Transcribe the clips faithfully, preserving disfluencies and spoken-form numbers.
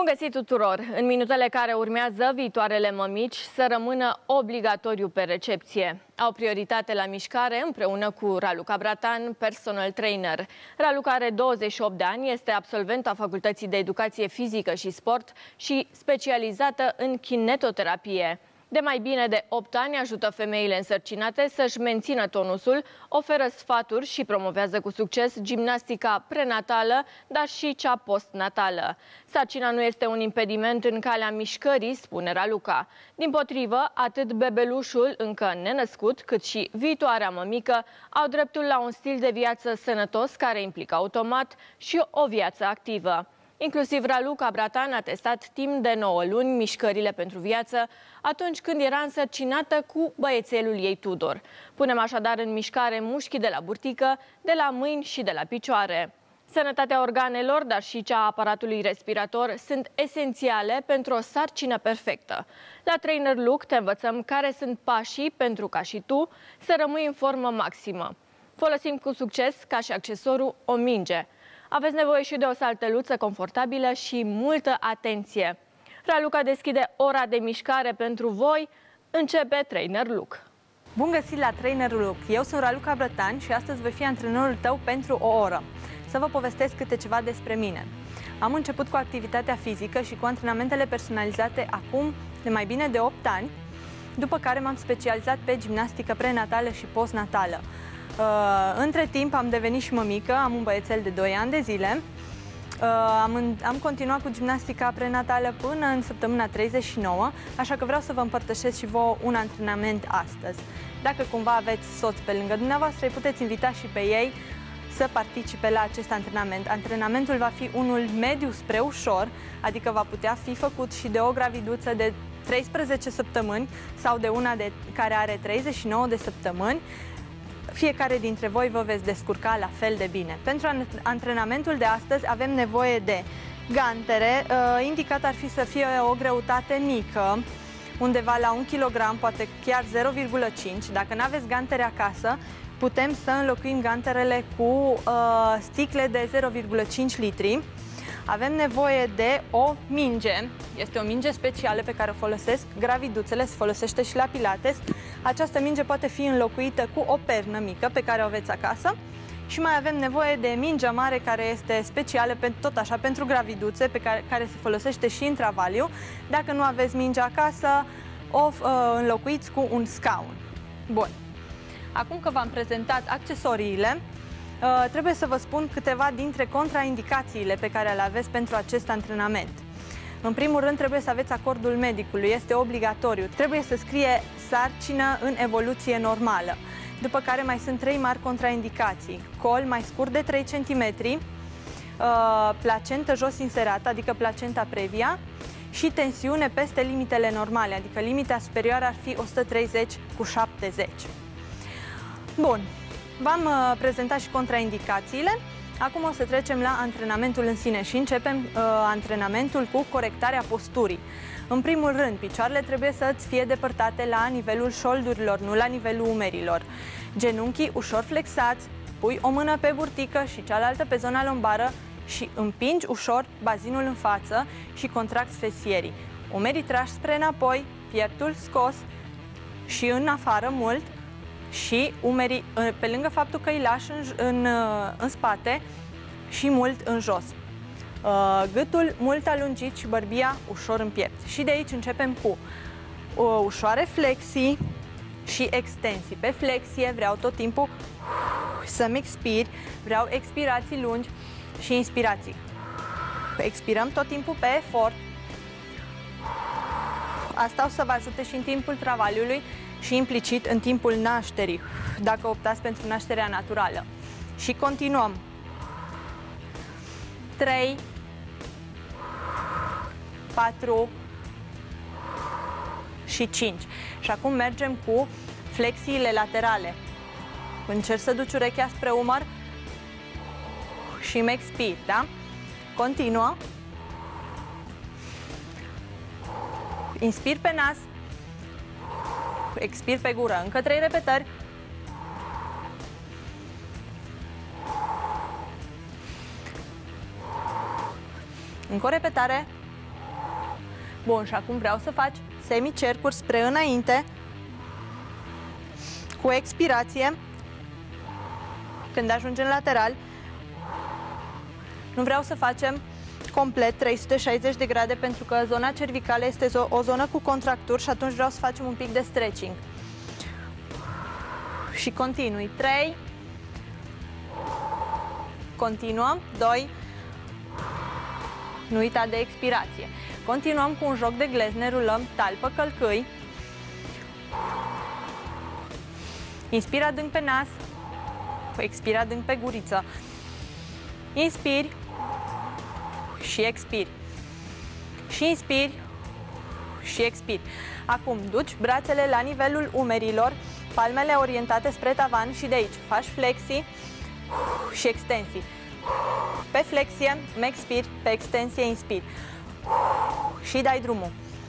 Bun găsit tuturor! În minutele care urmează, viitoarele mămici să rămână obligatoriu pe recepție. Au prioritate la mișcare împreună cu Raluca Bratan, personal trainer. Raluca are douăzeci și opt de ani, este absolventă Facultății de Educație Fizică și Sport și specializată în kinetoterapie. De mai bine de opt ani ajută femeile însărcinate să-și mențină tonusul, oferă sfaturi și promovează cu succes gimnastica prenatală, dar și cea postnatală. Sarcina nu este un impediment în calea mișcării, spune Raluca. Dimpotrivă, atât bebelușul încă nenăscut, cât și viitoarea mămică au dreptul la un stil de viață sănătos care implică automat și o viață activă. Inclusiv Raluca Bratan a testat timp de nouă luni mișcările pentru viață atunci când era însărcinată cu băiețelul ei Tudor. Punem așadar în mișcare mușchii de la burtică, de la mâini și de la picioare. Sănătatea organelor, dar și cea a aparatului respirator sunt esențiale pentru o sarcină perfectă. La Trainer Look te învățăm care sunt pașii pentru ca și tu să rămâi în formă maximă. Folosim cu succes, ca și accesoriu, o minge. Aveți nevoie și de o salteluță confortabilă și multă atenție. Raluca deschide ora de mișcare pentru voi. Începe Trainer Look. Bun găsit la Trainer Look! Eu sunt Raluca Bratan și astăzi voi fi antrenorul tău pentru o oră. Să vă povestesc câte ceva despre mine. Am început cu activitatea fizică și cu antrenamentele personalizate acum de mai bine de opt ani, după care m-am specializat pe gimnastică prenatală și postnatală. Uh, între timp am devenit și mămică, am un băiețel de doi ani de zile. Uh, am, în, am continuat cu gimnastica prenatală până în săptămâna treizeci și nouă, așa că vreau să vă împărtășesc și vouă un antrenament astăzi. Dacă cumva aveți soț pe lângă dumneavoastră, îi puteți invita și pe ei să participe la acest antrenament. Antrenamentul va fi unul mediu spre ușor, adică va putea fi făcut și de o graviduță de treisprezece săptămâni sau de una de, care are treizeci și nouă de săptămâni. Fiecare dintre voi vă veți descurca la fel de bine. Pentru antrenamentul de astăzi avem nevoie de gantere. Indicat ar fi să fie o greutate mică, undeva la un kilogram, poate chiar zero virgulă cinci. Dacă nu aveți gantere acasă, putem să înlocuim ganterele cu uh, sticle de zero virgulă cinci litri. Avem nevoie de o minge, este o minge specială pe care o folosesc graviduțele, se folosește și la pilates. Această minge poate fi înlocuită cu o pernă mică pe care o aveți acasă. Și mai avem nevoie de mingea mare, care este specială tot așa pentru graviduțe, pe care, care se folosește și în travaliu. Dacă nu aveți mingea acasă, o uh, înlocuiți cu un scaun. Bun. Acum că v-am prezentat accesoriile, Uh, trebuie să vă spun câteva dintre contraindicațiile pe care le aveți pentru acest antrenament. În primul rând, trebuie să aveți acordul medicului, este obligatoriu. Trebuie să scrie sarcină în evoluție normală. După care mai sunt trei mari contraindicații. Col mai scurt de trei centimetri, uh, placentă jos inserată, adică placenta previa, și tensiune peste limitele normale, adică limita superioară ar fi o sută treizeci cu șaptezeci. Bun. V-am uh, prezentat și contraindicațiile. Acum o să trecem la antrenamentul în sine și începem uh, antrenamentul cu corectarea posturii. În primul rând, picioarele trebuie să-ți fie depărtate la nivelul șoldurilor, nu la nivelul umerilor. Genunchii ușor flexați, pui o mână pe burtică și cealaltă pe zona lombară și împingi ușor bazinul în față și contracți fesierii. Umerii trași spre înapoi, pieptul scos și în afară mult. Și umerii, pe lângă faptul că îi lași în, în, în spate și mult în jos. Gâtul mult alungit și bărbia ușor în piept. Și de aici începem cu ușoare flexii și extensii. Pe flexie vreau tot timpul să-mi expir, vreau expirații lungi și inspirații. Expirăm tot timpul pe efort. Asta o să vă ajute și în timpul travaliului și implicit în timpul nașterii, dacă optați pentru nașterea naturală. Și continuăm. trei, patru și cinci. Și acum mergem cu flexiile laterale. Încerc să duci urechea spre umăr și îmi expir, da? Continuă. Inspir pe nas. Expir pe gură. Încă trei repetări. Încă o repetare. Bun, și acum vreau să faci semicercuri spre înainte, cu expirație, când ajungem lateral. Nu vreau să facem complet trei sute șaizeci de grade, pentru că zona cervicală este o zonă cu contracturi și atunci vreau să facem un pic de stretching. Și continui. trei. Continuăm. doi. Nu uita de expirație. Continuăm cu un joc de glezne, rulăm talpă, călcâi. Inspira adânc pe nas, expira adânc pe guriță. Inspiri și expiri. Și inspiri și expiri. Acum duci brațele la nivelul umerilor, palmele orientate spre tavan și de aici faci flexii și extensii. Pe flexie, expiri, pe extensie, inspiri. Și dai drumul.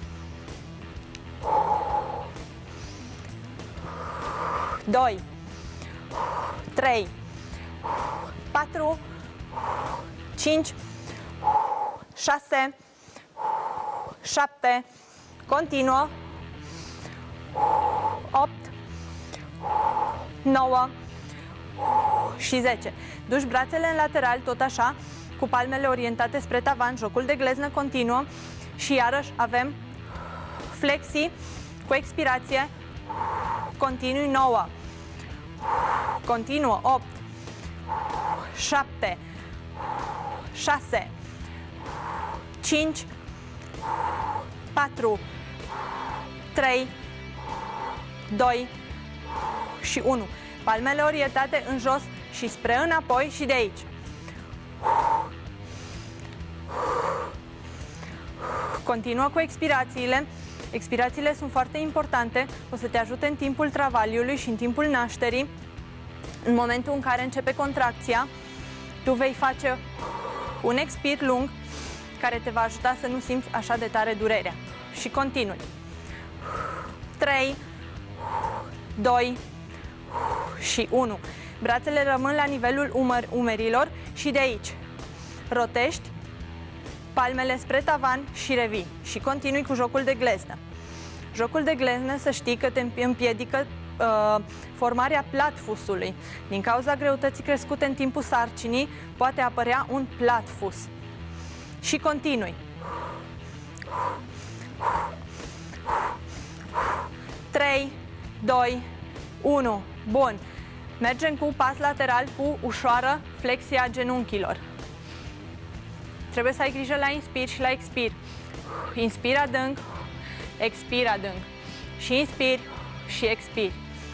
doi, trei, patru, cinci, șase, șapte, continuă, opt, nouă și zece. Duci brațele în lateral, tot așa, cu palmele orientate spre tavan, jocul de gleznă continuă și iarăși avem flexii cu expirație, continui nouă, continuă opt, șapte, șase, cinci, patru, trei, doi și unu. Palmele orientate în jos și spre înapoi și de aici. Continuă cu expirațiile. Expirațiile sunt foarte importante, o să te ajute în timpul travaliului și în timpul nașterii. În momentul în care începe contracția, tu vei face un expir lung care te va ajuta să nu simți așa de tare durerea. Și continui. trei, doi și unu. Brațele rămân la nivelul umăr, umerilor și de aici rotești palmele spre tavan și revii. Și continui cu jocul de gleznă. Jocul de gleznă, să știi că te împiedică uh, formarea platfusului. Din cauza greutății crescute în timpul sarcinii, poate apărea un platfus. Și continui. trei, doi, unu. Bun. Mergem cu pas lateral cu ușoară flexia a genunchilor. Trebuie să ai grijă la inspir și la expir. Inspir adânc, expir adânc. Și inspir și expir.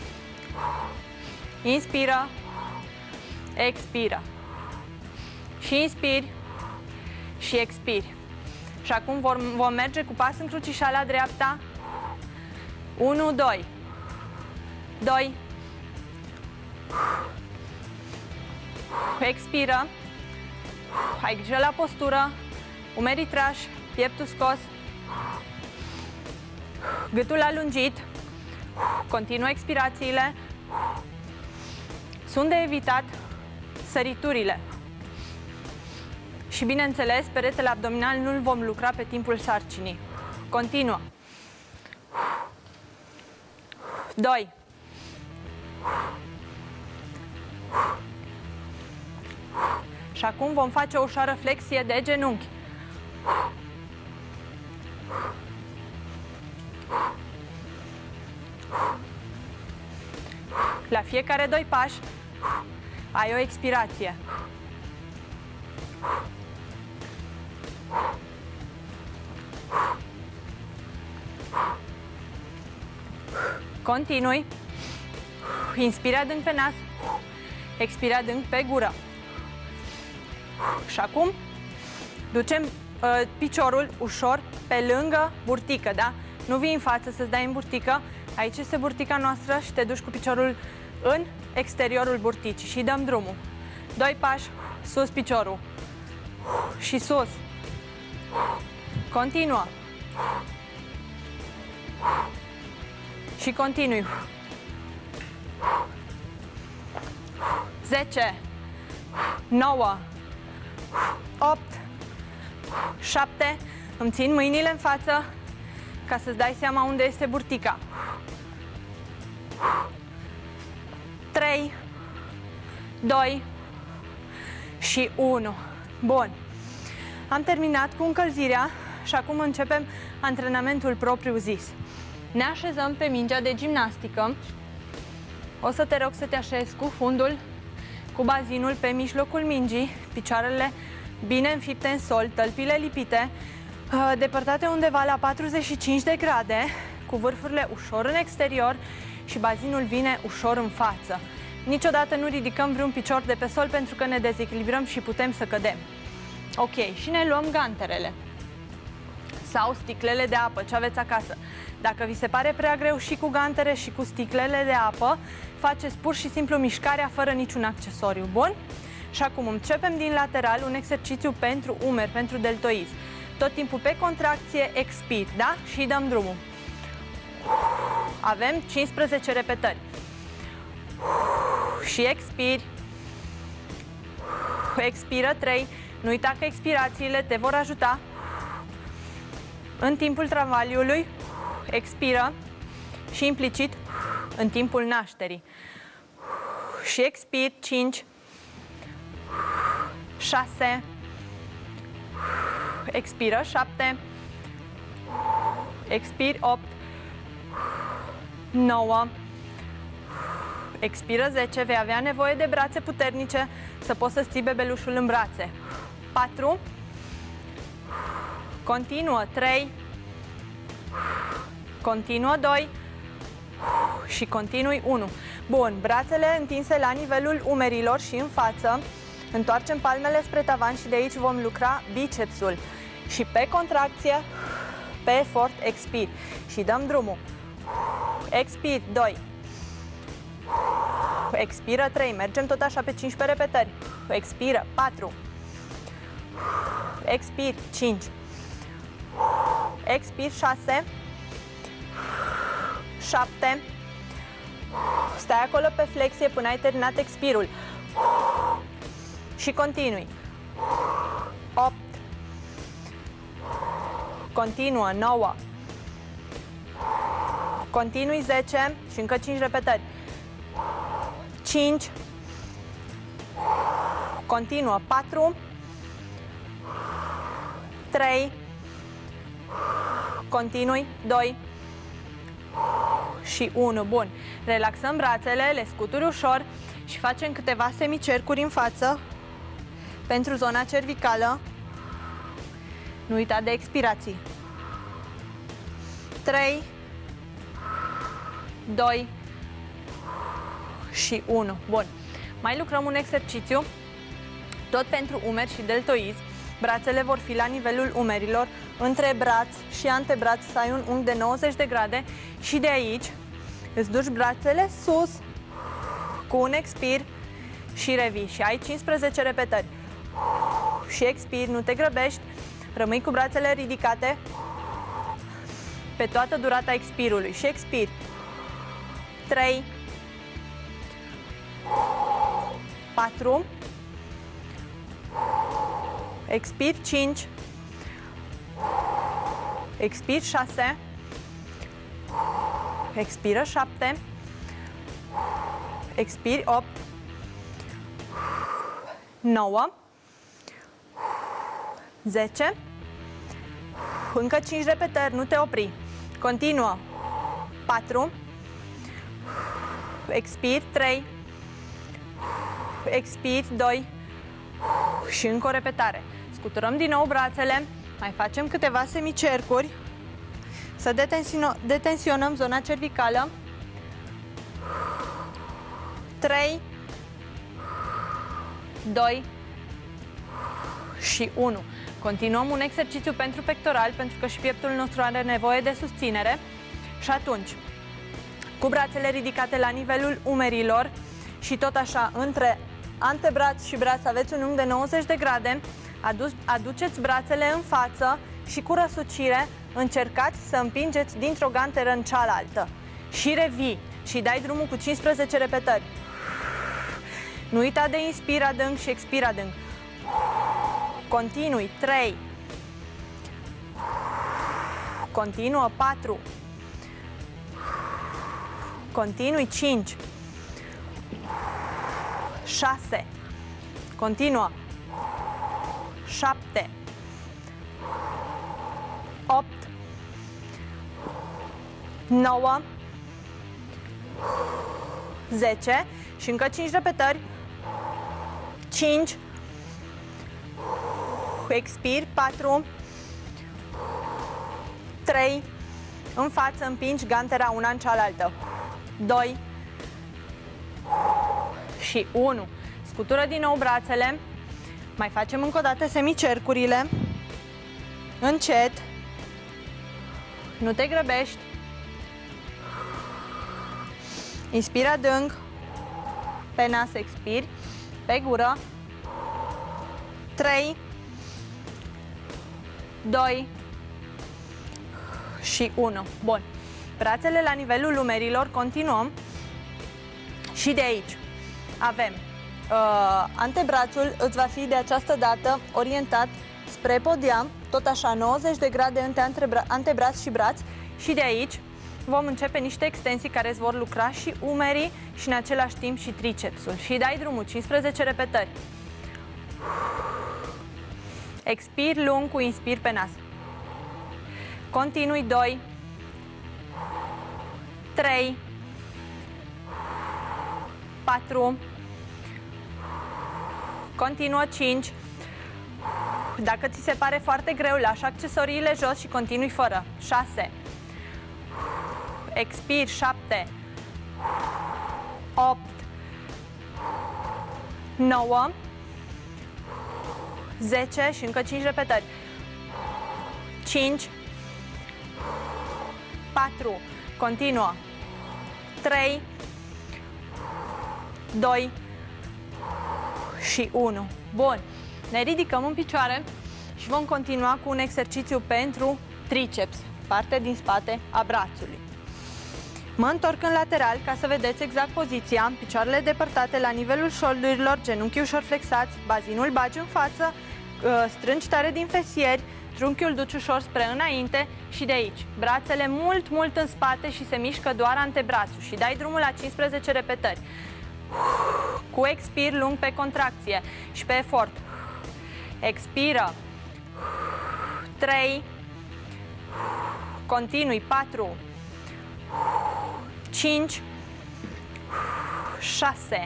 Inspiră, expiră. Și inspiri și expiri. Și acum vom, vom merge cu pas încrucișat la dreapta. unu, doi. doi. Expiră. Ai grijă la postură. Umerii trași, pieptul scos. Gâtul alungit. Continuă expirațiile. Sunt de evitat săriturile. Și bineînțeles, peretele abdominal nu-l vom lucra pe timpul sarcinii. Continuă. doi. Și acum vom face o ușoară flexie de genunchi. La fiecare doi pași ai o expirație. Continui. Inspira adânc pe nas, expira adânc pe gură. Și acum ducem uh, piciorul ușor pe lângă burtică, da? Nu vii în față să-ți dai în burtică. Aici este burtica noastră și te duci cu piciorul în exteriorul burticii și dăm drumul. Doi pași, sus piciorul. Și sus. Continuă. Și continui. zece, nouă, opt, șapte, Îmi țin mâinile în față ca să-ți dai seama unde este burtica. trei, doi și unu. Bun. Am terminat cu încălzirea și acum începem antrenamentul propriu-zis. Ne așezăm pe mingea de gimnastică. O să te rog să te așezi cu fundul, cu bazinul pe mijlocul mingii, picioarele bine înfipte în sol, tălpile lipite, depărtate undeva la patruzeci și cinci de grade, cu vârfurile ușor în exterior și bazinul vine ușor în față. Niciodată nu ridicăm vreun picior de pe sol pentru că ne dezechilibrăm și putem să cădem. Ok, și ne luăm ganterele sau sticlele de apă, ce aveți acasă. Dacă vi se pare prea greu și cu gantere și cu sticlele de apă, faceți pur și simplu mișcarea fără niciun accesoriu. Bun? Și acum începem din lateral un exercițiu pentru umeri, pentru deltoizi. Tot timpul pe contracție, expir, da? Și dăm drumul. Avem cincisprezece repetări. Și expiri. Expiră trei. Nu uita că expirațiile te vor ajuta. În timpul travaliului, expiră și implicit în timpul nașterii. Și expir cinci, șase, expiră șapte, expir opt, nouă, expiră zece, vei avea nevoie de brațe puternice să poți să-ți ții bebelușul în brațe. patru, continuă trei, continuă doi și continui unu. Bun, brațele întinse la nivelul umerilor și în față. Întoarcem palmele spre tavan și de aici vom lucra bicepsul. Și pe contracție, pe efort, expir. Și dăm drumul. Expir, doi. Expiră, trei. Mergem tot așa pe cincisprezece repetări. Expiră, patru. Expir, cinci. Expir, șase. șapte. Stai acolo pe flexie până ai terminat expirul. Și continui. opt. Continuă, nouă. Continui, zece și încă cinci repetări. cinci. Continuă, patru. trei. Continui, doi. Și unu. Bun. Relaxăm brațele, le scuturi ușor și facem câteva semicercuri în față pentru zona cervicală. Nu uita de expirații. trei, doi și unu. Bun. Mai lucrăm un exercițiu tot pentru umeri și deltoizi. Brațele vor fi la nivelul umerilor, între braț și antebraț să ai un unghi de nouăzeci de grade și de aici îți duci brațele sus cu un expir și revii și ai cincisprezece repetări. Și expir, nu te grăbești, rămâi cu brațele ridicate pe toată durata expirului și expir. trei, patru, expir cinci, expir șase, expiră șapte, expir opt, nouă, zece, încă cinci repetări, nu te opri, continuă, patru, expir trei, expir doi și încă o repetare. Scuturăm din nou brațele, mai facem câteva semicercuri, să detensionăm zona cervicală. trei, doi și unu. Continuăm un exercițiu pentru pectoral, pentru că și pieptul nostru are nevoie de susținere. Și atunci, cu brațele ridicate la nivelul umerilor și tot așa, între antebraț și braț aveți un unghi de nouăzeci de grade, adu aduceți brațele în față și cu răsucire încercați să împingeți dintr-o ganteră în cealaltă. Și revii și dai drumul cu cincisprezece repetări. Nu uita de inspir adânc și expir adânc. Continui. trei, Continuă, patru. Continui, cinci. șase. Continuă. șapte. opt. nouă. zece. Și încă cinci repetări. cinci. Expir, patru. trei. În față împingi gantera una în cealaltă. doi. Și unu. Scutură din nou brațele. Mai facem încă o dată semicercurile. Încet. Nu te grăbești. Inspiri adânc. Pe nas expiri. Pe gură. trei. doi. Și unu. Bun. Brațele la nivelul umerilor. Continuăm. Și de aici avem uh, antebrațul, îți va fi de această dată orientat spre podium, tot așa nouăzeci de grade între antebra antebraț și braț. Și de aici vom începe niște extensii care îți vor lucra și umerii și în același timp și tricepsul. Și dai drumul, cincisprezece repetări. Expir lung cu inspir pe nas. Continui, doi. trei. patru. Continuă, cinci. Dacă ți se pare foarte greu, lași accesoriile jos și continui fără. șase. Expir, șapte. opt. nouă. zece și încă cinci repetări. cinci. patru. Continuă. trei. doi. Și unu. Bun. Ne ridicăm în picioare și vom continua cu un exercițiu pentru triceps, partea din spate a brațului. Mă întorc în lateral ca să vedeți exact poziția, picioarele depărtate la nivelul șoldurilor, genunchii ușor flexați, bazinul bagi în față, strângi tare din fesieri, trunchiul duci ușor spre înainte și de aici. Brațele mult, mult în spate și se mișcă doar antebrațul și dai drumul la cincisprezece repetări. Cu expir lung pe contracție și pe efort. Expiră. trei. Continui. patru. cinci. șase.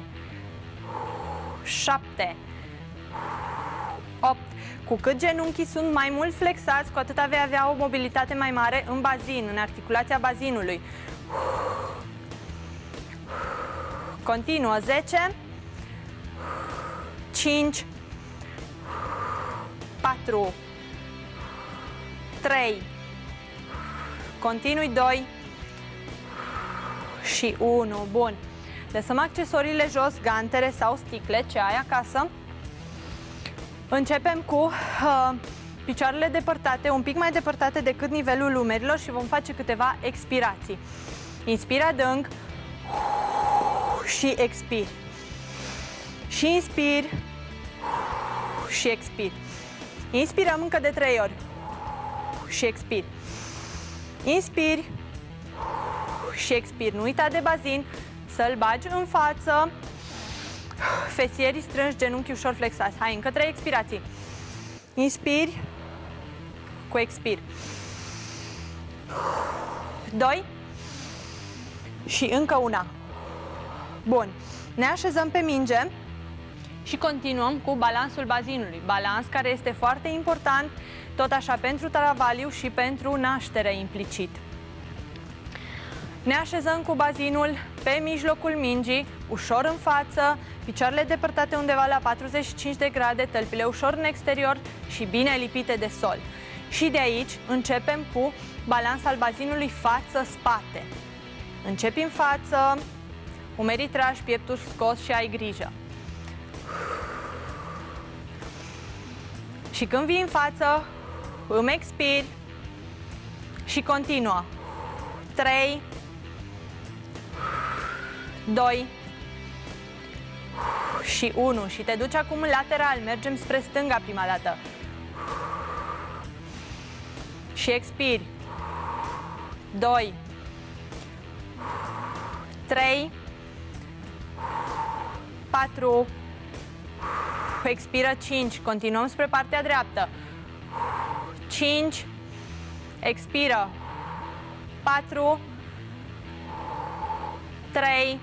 șapte. opt. Cu cât genunchii sunt mai mult flexați, cu atât vei avea o mobilitate mai mare în bazin, în articulația bazinului. Continuă. zece. cinci. patru. trei. Continui. doi. Și unu. Bun. Lăsăm accesoriile jos, gantere sau sticle, ce ai acasă. Începem cu uh, picioarele depărtate, un pic mai depărtate decât nivelul umerilor și vom face câteva expirații. Inspir adânc și expir. Și inspir și expir. Inspirăm încă de trei ori și expir. Inspir și expir. Nu uita de bazin, să-l bagi în față. Fesierii strângi, genunchii ușor flexați. Hai, încă trei expirații. Inspiri cu expir. doi. Și încă una. Bun. Ne așezăm pe minge și continuăm cu balansul bazinului. Balans care este foarte important, tot așa pentru travaliu și pentru naștere implicit. Ne așezăm cu bazinul pe mijlocul mingii, ușor în față, picioarele depărtate undeva la patruzeci și cinci de grade, tălpile ușor în exterior și bine lipite de sol. Și de aici începem cu balans al bazinului față-spate. Începi în față, umerii trași, pieptul scos și ai grijă. Și când vii în față, îmi expiri și continuă. trei, doi și unu. Și te duci acum în lateral, mergem spre stânga prima dată. Și expiri. doi, trei, patru, expiră cinci, continuăm spre partea dreaptă, cinci, expiră, patru, trei,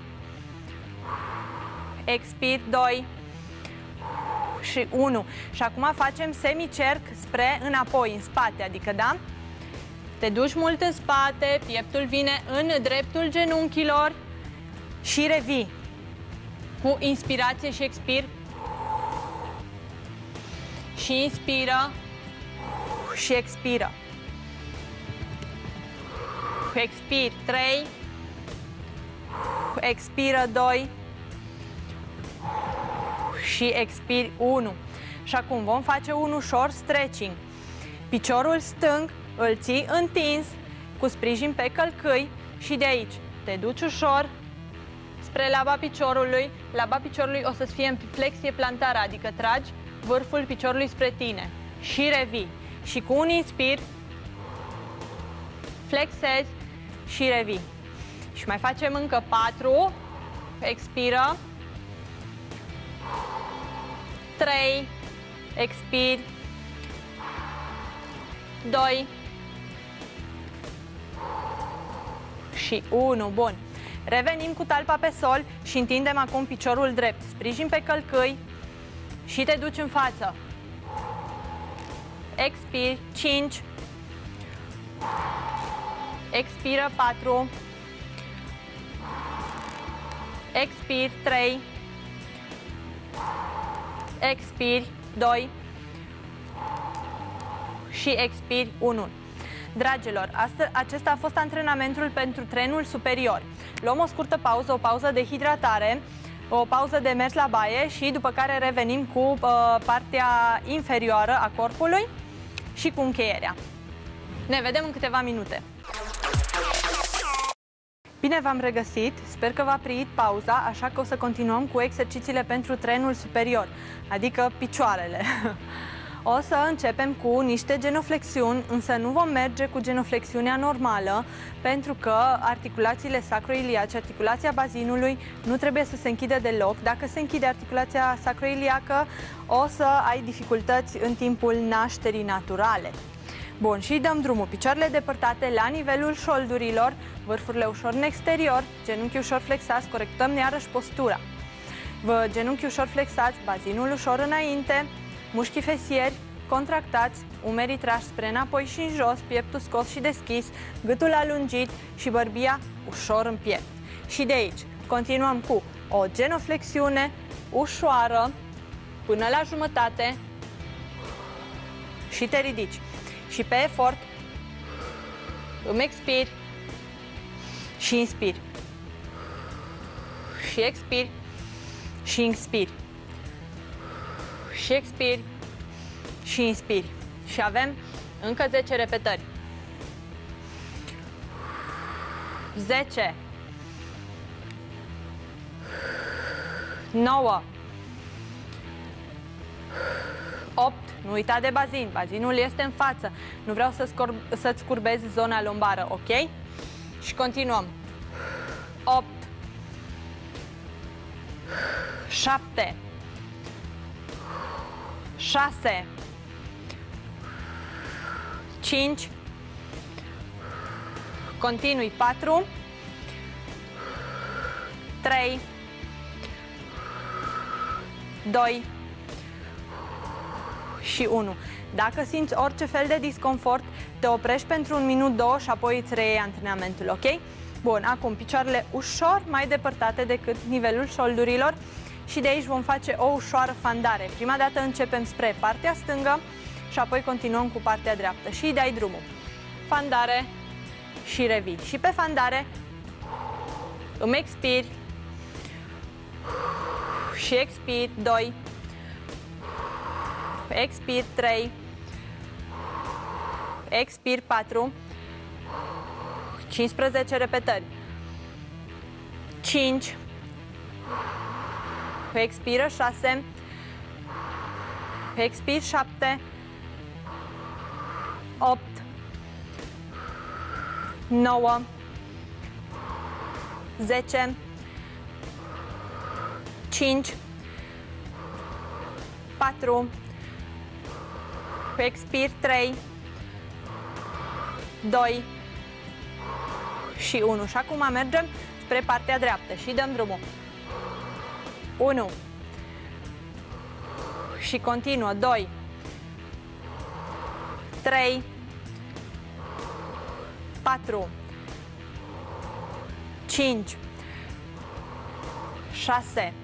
expir, doi și unu. Și acum facem semicerc spre înapoi, în spate, adică, da? Te duci mult în spate, pieptul vine în dreptul genunchilor și revii. Cu inspirație și expir. Și inspiră și expiră. Expir trei, expiră doi și expir unu. Și acum vom face un ușor stretching. Piciorul stâng îl ții întins cu sprijin pe călcâi și de aici te duci ușor spre laba piciorului. Laba piciorului o să fie în flexie plantară, adică tragi vârful piciorului spre tine și revii. Și cu un inspir flexezi și revii. Și mai facem încă patru. Expiră. trei. Expir. doi. Și unu. Bun. Revenim cu talpa pe sol și întindem acum piciorul drept. Sprijin pe călcâi și te duci în față. Expir. cinci. Expiră patru. Expir trei. Expir doi. Și expir unu. Dragilor, astăzi, acesta a fost antrenamentul pentru trenul superior. Luăm o scurtă pauză, o pauză de hidratare, o pauză de mers la baie și după care revenim cu uh, partea inferioară a corpului și cu încheierea. Ne vedem în câteva minute. Bine v-am regăsit, sper că v-a primit pauza, așa că o să continuăm cu exercițiile pentru trenul superior, adică picioarele. O să începem cu niște genoflexiuni, însă nu vom merge cu genoflexiunea normală, pentru că articulațiile sacroiliace, articulația bazinului, nu trebuie să se închidă deloc. Dacă se închide articulația sacroiliacă, o să ai dificultăți în timpul nașterii naturale. Bun, și dăm drumul. Picioarele depărtate la nivelul șoldurilor, vârfurile ușor în exterior, genunchii ușor flexați, corectăm iarăși postura. Genunchii ușor flexați, bazinul ușor înainte, mușchii fesieri contractați, umerii trași spre înapoi și în jos, pieptul scos și deschis, gâtul alungit și bărbia ușor în piept. Și de aici continuăm cu o genoflexiune ușoară până la jumătate și te ridici. Și pe efort îmi expir și inspir. Și expir și inspir. Și expir și inspir. Și avem încă zece repetări. zece, nouă, opt, nu uita de bazin, bazinul este în față, nu vreau să-ți să curbezi zona lombară, ok? Și continuăm. opt, șapte, șase, cinci, continui, patru, trei, doi și unu. Dacă simți orice fel de disconfort, te oprești pentru un minut, două și apoi îți reiei antrenamentul, ok? Bun, acum picioarele ușor mai depărtate decât nivelul șoldurilor și de aici vom face o ușoară fandare. Prima dată începem spre partea stângă și apoi continuăm cu partea dreaptă și îi dai drumul. Fandare și revii. Și pe fandare îmi expiri și expir doi, expir trei, expir patru, cincisprezece repetări, cinci, expiră șase, expir șapte, opt, nouă, zece, cinci, patru, expir, trei, doi și unu. Și acum mergem spre partea dreaptă și dăm drumul. unu și continuă, doi, trei, patru, cinci, șase,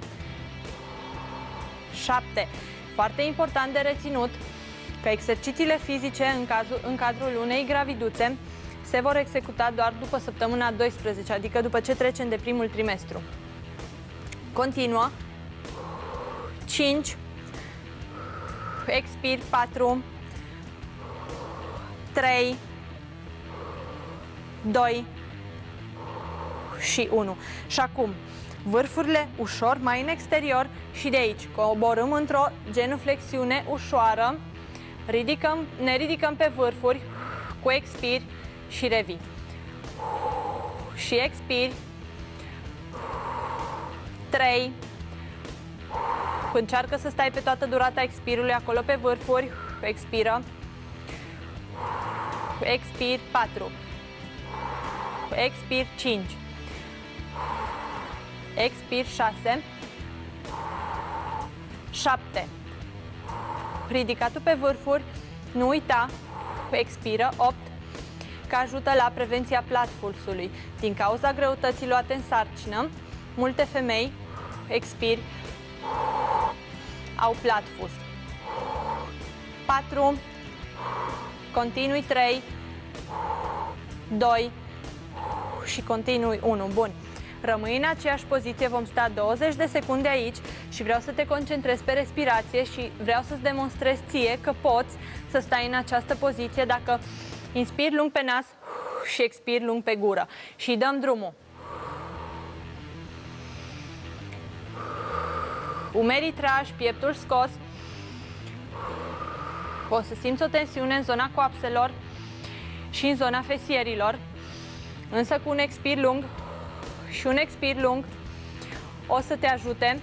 șapte. Foarte important de reținut că exercițiile fizice în, cazul, în cadrul unei graviduțe se vor executa doar după săptămâna a douăsprezecea, adică după ce trecem de primul trimestru. Continuă. cinci, expir, patru, trei, doi și unu. Și acum, vârfurile ușor mai în exterior și de aici coborâm într-o genuflexiune ușoară, ridicăm, ne ridicăm pe vârfuri cu expir și revii. Și expiri. trei. Încearcă să stai pe toată durata expirului acolo pe vârfuri. Expiră. Expir. patru. Expir. cinci. Expir. șase. șapte. Ridicatul pe vârfuri. Nu uita. Expiră. opt. Că ajută la prevenția platfulsului. Din cauza greutății luate în sarcină, multe femei, expiri, au platfus. patru, continui, trei, doi și continui, unu. Bun. Rămâi în aceeași poziție, vom sta douăzeci de secunde aici și vreau să te concentrezi pe respirație și vreau să-ți demonstrez ție că poți să stai în această poziție dacă inspiri lung pe nas și expiri lung pe gură. Și dăm drumul. Umerii trași, pieptul scos. O să simți o tensiune în zona coapselor și în zona fesierilor. Însă cu un expir lung și un expir lung o să te ajute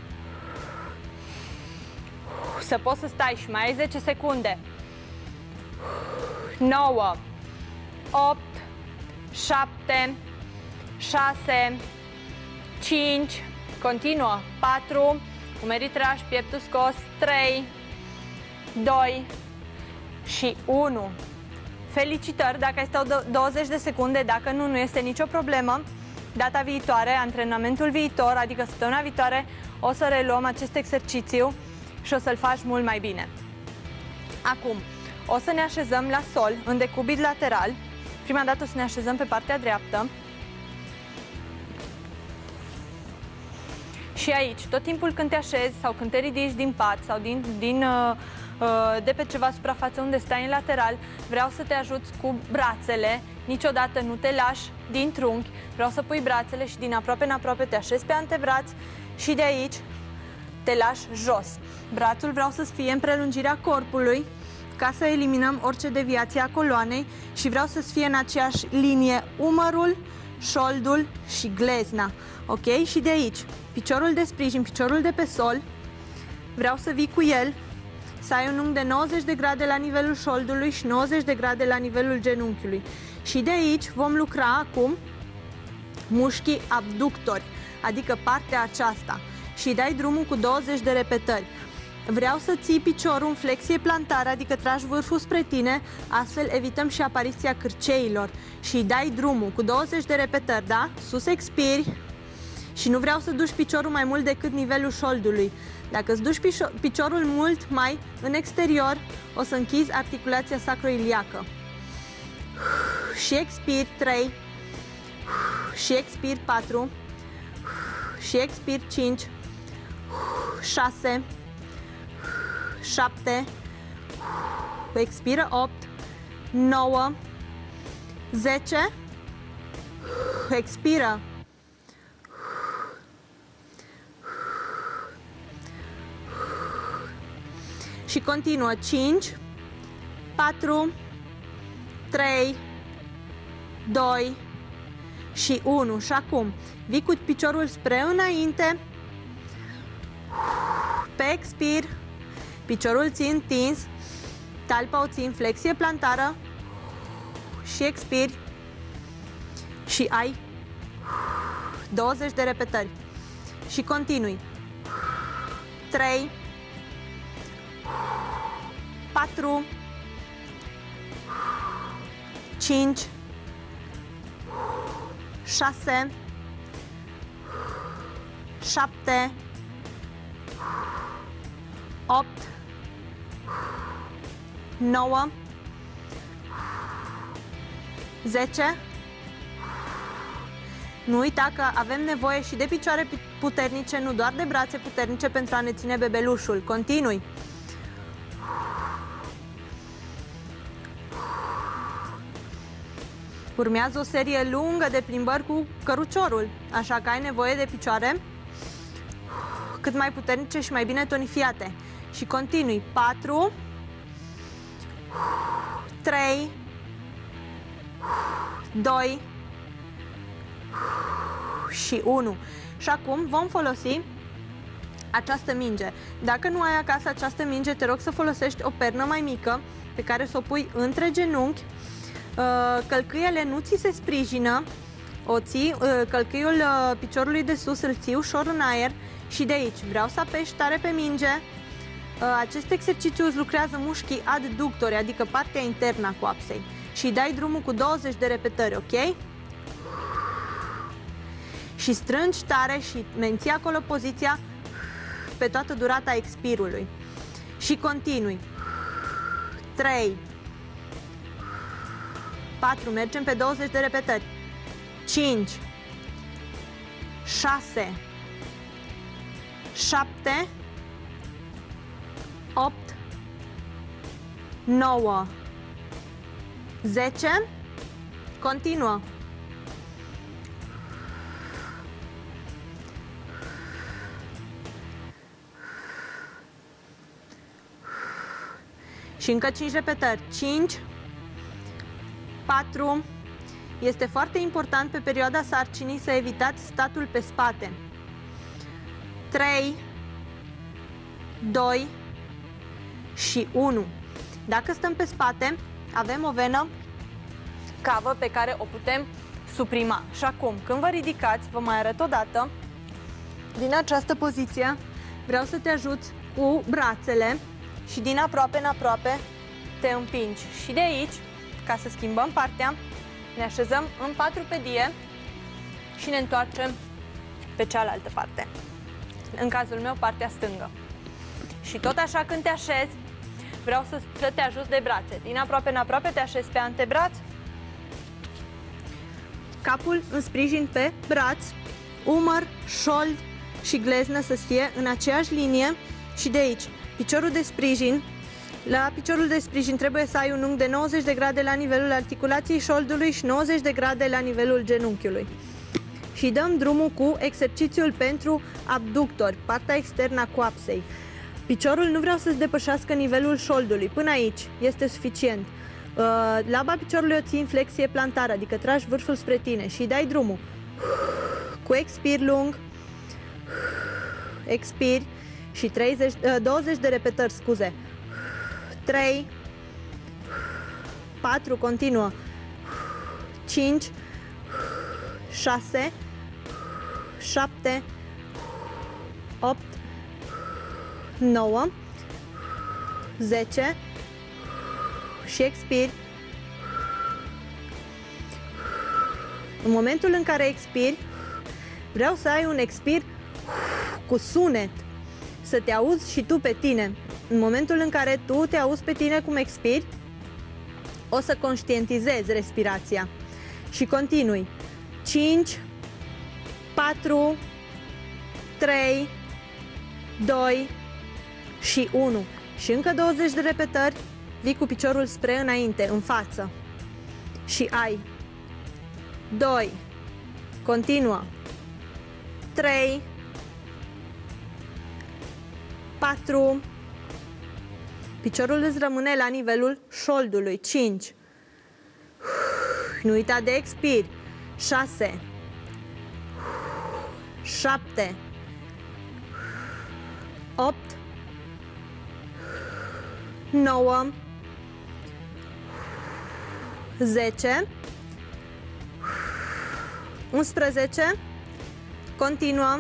să poți să stai și mai ai zece secunde. nouă, opt, șapte, șase, cinci, continuă, patru, umerii trași, pieptul scos, trei, doi și unu. Felicitări dacă ai stat douăzeci de secunde, dacă nu, nu este nicio problemă. Data viitoare, antrenamentul viitor, adică săptămâna viitoare, o să reluăm acest exercițiu și o să-l faci mult mai bine. Acum, o să ne așezăm la sol, în decubit lateral. Prima dată o să ne așezăm pe partea dreaptă. Și aici, tot timpul când te așezi sau când te ridici din pat sau din, din, de pe ceva suprafață unde stai în lateral, vreau să te ajuți cu brațele. Niciodată nu te lași din trunchi. Vreau să pui brațele și din aproape în aproape te așezi pe antebraț și de aici te lași jos. Brațul vreau să fie în prelungirea corpului, ca să eliminăm orice deviație a coloanei și vreau să fie în aceeași linie umărul, șoldul și glezna. Ok? Și de aici, piciorul de sprijin, piciorul de pe sol, vreau să vii cu el, să ai un unghi de nouăzeci de grade la nivelul șoldului și nouăzeci de grade la nivelul genunchiului. Și de aici vom lucra acum mușchii abductori, adică partea aceasta. Și dai drumul cu douăzeci de repetări. Vreau să ții piciorul în flexie plantară, adică tragi vârful spre tine, astfel evităm și apariția cârceilor. Și dai drumul cu douăzeci de repetări, da? Sus expiri și nu vreau să duci piciorul mai mult decât nivelul șoldului. Dacă îți duci piciorul mult mai în exterior, o să închizi articulația sacroiliacă. Și expiri, trei, și expiri, patru, și expiri, cinci, șase, șapte, expiră, opt, nouă, zece, expiră, și continuă, cinci, patru, trei, doi, și unu. Și acum vii cu piciorul spre înainte, pe expir, piciorul ții întins, talpa o ții în flexie plantară și expiri și ai douăzeci de repetări și continui. trei, patru, cinci, șase, șapte, opt, nouă, zece. Nu uita că avem nevoie și de picioare puternice, nu doar de brațe puternice pentru a ne ține bebelușul. Continui. Urmează o serie lungă de plimbări cu căruciorul, așa că ai nevoie de picioare cât mai puternice și mai bine tonifiate. Și continui. patru, trei, doi și unu. Și acum vom folosi această minge. Dacă nu ai acasă această minge, te rog să folosești o pernă mai mică pe care să o pui între genunchi. Călcâiele nu ți se sprijină, o ții, călcâiul piciorului de sus îl ții ușor în aer și de aici vreau să apeși tare pe minge. Acest exercițiu îți lucrează mușchii adductori, adică partea internă a coapsei, și dai drumul cu douăzeci de repetări, ok? Și strângi tare și menții acolo poziția pe toată durata expirului. Și continui. trei, patru, mergem pe douăzeci de repetări. cinci, șase, șapte, opt, nouă, zece. Continuă. Și încă cinci repetări. cinci, patru. Este foarte important pe perioada sarcinii să evitați statul pe spate. trei, doi și unu. Dacă stăm pe spate, avem o venă cavă pe care o putem suprima. Și acum, când vă ridicați, vă mai arăt o dată. Din această poziție vreau să te ajut cu brațele și din aproape în aproape te împingi. Și de aici, ca să schimbăm partea, ne așezăm în patrupedie și ne întoarcem pe cealaltă parte. În cazul meu, partea stângă. Și tot așa, când te așezi, vreau să, să te ajut de brațe. Din aproape în aproape te așezi pe antebraț, capul în sprijin pe braț, umăr, șold și gleznă să fie în aceeași linie. Și de aici, piciorul de sprijin. La piciorul de sprijin trebuie să ai un unghi de nouăzeci de grade la nivelul articulației șoldului și nouăzeci de grade la nivelul genunchiului. Și dăm drumul cu exercițiul pentru abductori, partea externă a coapsei. Piciorul nu vreau să-ți depășească nivelul șoldului, până aici este suficient. Laba piciorului o ții în flexie plantară, adică tragi vârful spre tine și dai drumul. Cu expir lung, expiri și treizeci, douăzeci de repetări, scuze. trei, patru, continuă. cinci, șase, șapte, opt, nouă, zece și expiri. În momentul în care expiri, vreau să ai un expir cu sunet, să te auzi și tu pe tine. În momentul în care tu te auzi pe tine cum expiri, o să conștientizezi respirația. Și continui. cinci, patru, trei, doi și unu. Și încă douăzeci de repetări, vii cu piciorul spre înainte, în față. Și ai doi, continuă, trei, patru, piciorul îți rămâne la nivelul șoldului, cinci, nu uita de expir, șase, șapte, opt, nouă, zece, unsprezece, continuăm,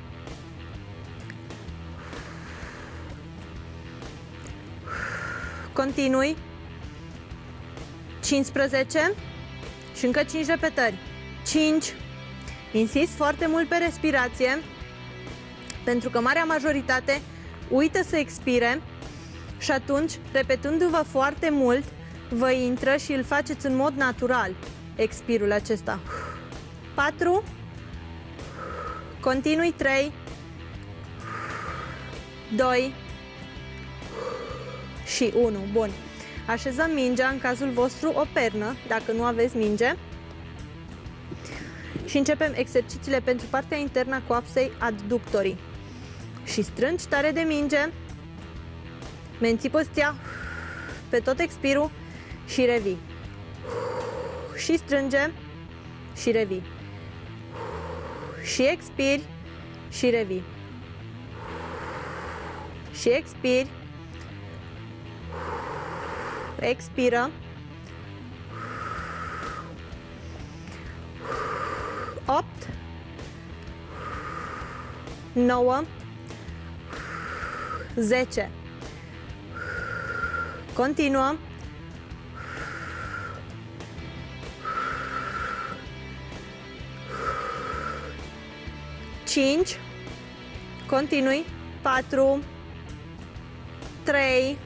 continui, cincisprezece și încă cinci repetări, cinci, insist foarte mult pe respirație, pentru că marea majoritate uită să expire și atunci, repetându-vă foarte mult, vă intră și îl faceți în mod natural, expirul acesta. patru, continui, trei, doi și unu. Bun. Așezăm mingea, în cazul vostru o pernă, dacă nu aveți minge. Și începem exercițiile pentru partea internă a coapsei adductorii. Și strângi tare de minge, menții poziția pe tot expirul și revii. Și strânge și revii. Și expiri și revii. Și expiri. Expiră. opt, nouă, zece. Continuăm. cinci. Continui. patru, trei,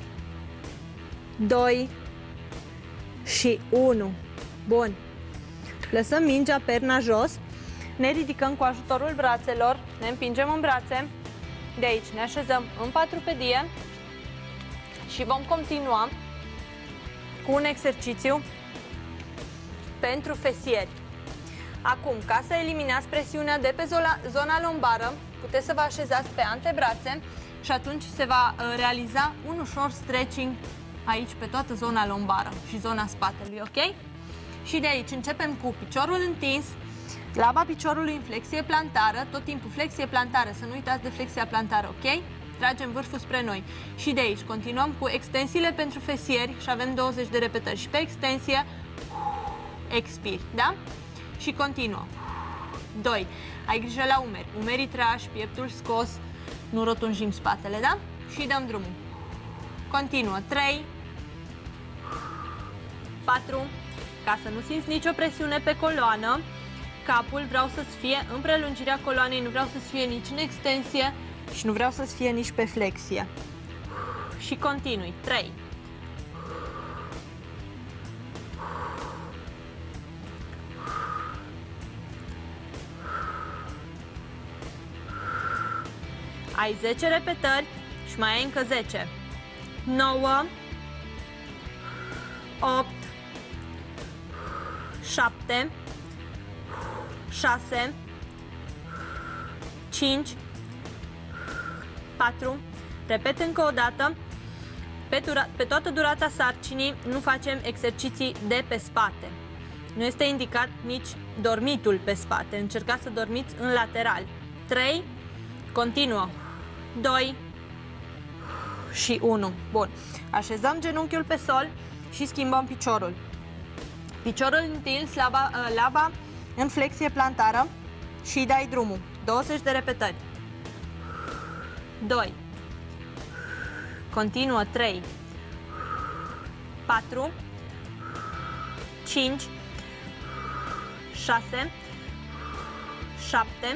doi și unu. Bun. Lăsăm mingea, perna jos. Ne ridicăm cu ajutorul brațelor. Ne împingem în brațe. De aici ne așezăm în patrupedie și vom continua cu un exercițiu pentru fesieri. Acum, ca să eliminați presiunea de pe zona, zona lombară, puteți să vă așezați pe antebrațe și atunci se va realiza un ușor stretching aici pe toată zona lombară și zona spatelui, ok? Și de aici începem cu piciorul întins, laba piciorului în flexie plantară, tot timpul flexie plantară, să nu uitați de flexia plantară, ok? Tragem vârful spre noi. Și de aici continuăm cu extensiile pentru fesieri și avem douăzeci de repetări. Și pe extensie, expiri, da? Și continuăm. doi. Ai grijă la umeri. Umerii trași, pieptul scos, nu rotunjim spatele, da? Și dăm drumul. Continuă. trei, patru, ca să nu simți nicio presiune pe coloană, capul vreau să-ți fie în prelungirea coloanei, nu vreau să-ți fie nici în extensie și nu vreau să-ți fie nici pe flexie. Și continui. trei, ai zece repetări și mai ai încă zece. nouă, opt, șapte, șase, cinci, patru. Repet încă o dată. Pe, dura, pe toată durata sarcinii nu facem exerciții de pe spate. Nu este indicat nici dormitul pe spate. Încercați să dormiți în lateral. trei, continuă. doi și unu. Bun. Așezăm genunchiul pe sol și schimbăm piciorul. Piciorul întins, laba, laba în flexie plantară și dai drumul. douăzeci de repetări. doi. Continuă. trei, patru, cinci, șase, șapte,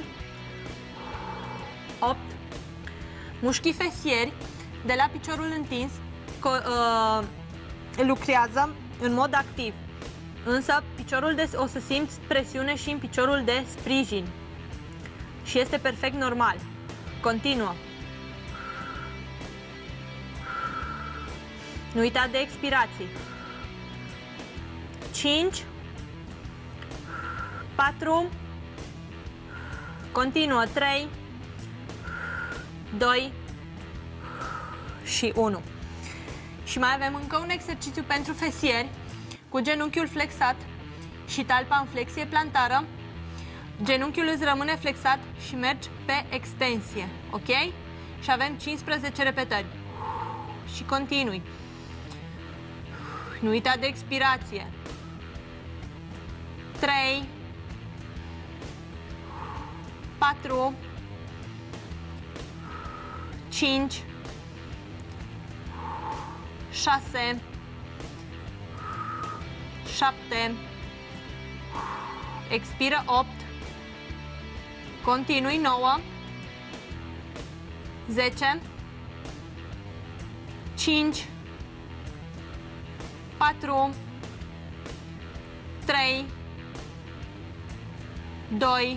opt. Mușchii fesieri de la piciorul întins uh, lucrează în mod activ. Însă piciorul de, o să simți presiune și în piciorul de sprijin. Și este perfect normal. Continuă. Nu uita de expirații. cinci, patru, continuă. trei, doi și unu. Și mai avem încă un exercițiu pentru fesieri cu genunchiul flexat și talpa în flexie plantară. Genunchiul îți rămâne flexat și mergi pe extensie, ok? Și avem cincisprezece repetări. Și continui. Nu uita de expirație. trei, patru, cinci, șase, șapte, expiră opt, continui nouă, zece, cinci, patru, trei, doi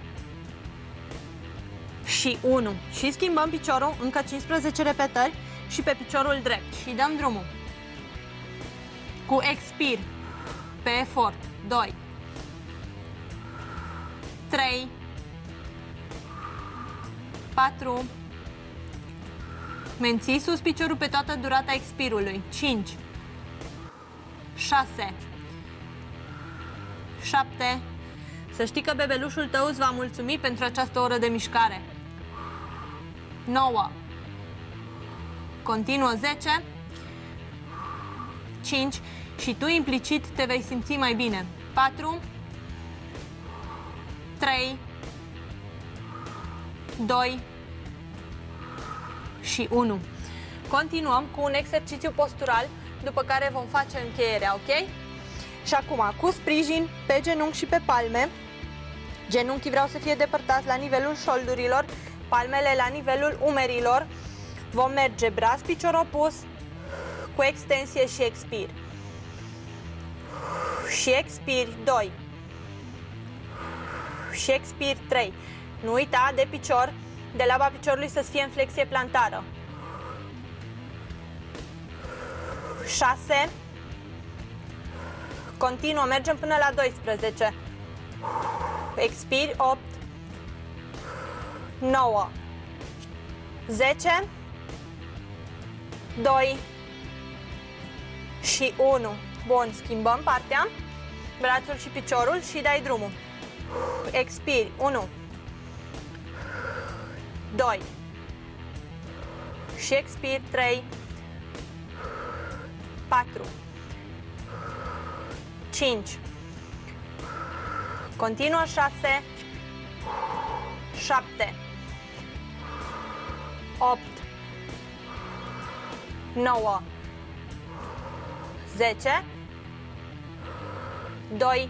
și unu. Și schimbăm piciorul, încă cincisprezece repetări și pe piciorul drept. Și dăm drumul. Cu expir, pe efort. doi, trei, patru, menții sus piciorul pe toată durata expirului. cinci, șase, șapte. Să știi că bebelușul tău îți va mulțumi pentru această oră de mișcare. nouă. Continuă zece, cinci și tu implicit te vei simți mai bine. patru, trei, doi și unu. Continuăm cu un exercițiu postural, după care vom face încheierea, ok? Și acum, cu sprijin pe genunchi și pe palme, genunchii vreau să fie depărtați la nivelul șoldurilor, palmele la nivelul umerilor. Vom merge braț, picior opus, cu extensie și expir. Și expir doi. Și expir trei. Nu uita de picior, de laba piciorului să fie în flexie plantară. șase. Continuă, mergem până la doisprezece. Expir opt, nouă, zece, doi și unu. Bun, schimbăm partea, brațul și piciorul și dai drumul. Expiri unu, doi și expiri trei, patru, cinci. Continuă șase, șapte, opt, nouă, zece, doi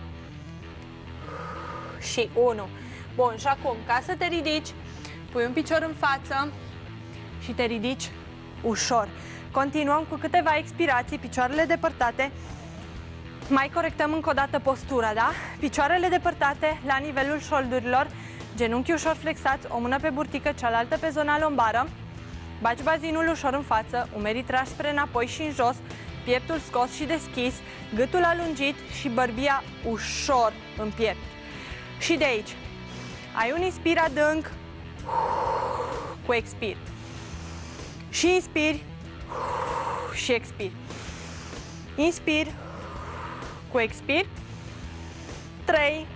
și unu. Bun, și acum, ca să te ridici, pui un picior în față și te ridici ușor. Continuăm cu câteva expirații, picioarele depărtate. Mai corectăm încă o dată postura, da? Picioarele depărtate la nivelul șoldurilor, genunchii ușor flexați, o mână pe burtică, cealaltă pe zona lombară. Bagi bazinul ușor în față, umerii trași spre înapoi și în jos, pieptul scos și deschis, gâtul alungit și bărbia ușor în piept. Și de aici, ai un inspir adânc cu expir. Și inspiri și expiri. Inspir cu expir. trei,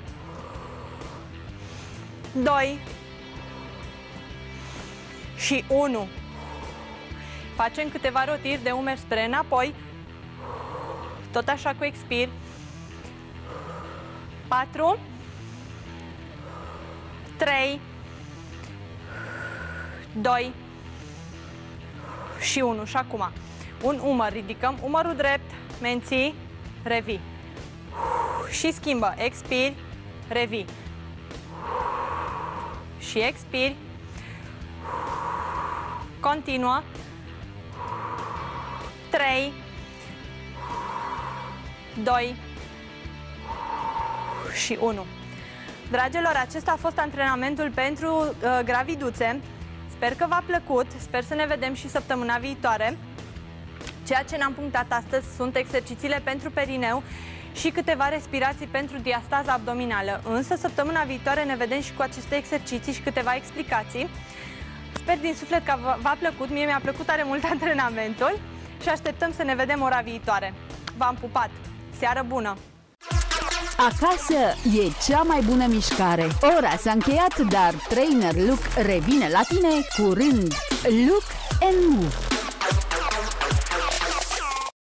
doi și unu. Facem câteva rotiri de umeri spre înapoi. Tot așa cu expir. patru, trei, doi și unu. Și acum, un umăr, ridicăm umărul drept, menții, revii. Și schimbă, expiri, revii. Și expiri. Continuă. trei, doi și unu. Dragilor, acesta a fost antrenamentul pentru uh, graviduțe. Sper că v-a plăcut, sper să ne vedem și săptămâna viitoare. Ceea ce ne-am punctat astăzi sunt exercițiile pentru perineu și câteva respirații pentru diastaza abdominală. Însă, săptămâna viitoare ne vedem și cu aceste exerciții și câteva explicații. Sper din suflet că v-a plăcut, mie mi-a plăcut tare mult antrenamentul și așteptăm să ne vedem ora viitoare. V-am pupat! Seară bună! Acasă e cea mai bună mișcare. Ora s-a încheiat, dar Trainer Look revine la tine curând. Look and Move.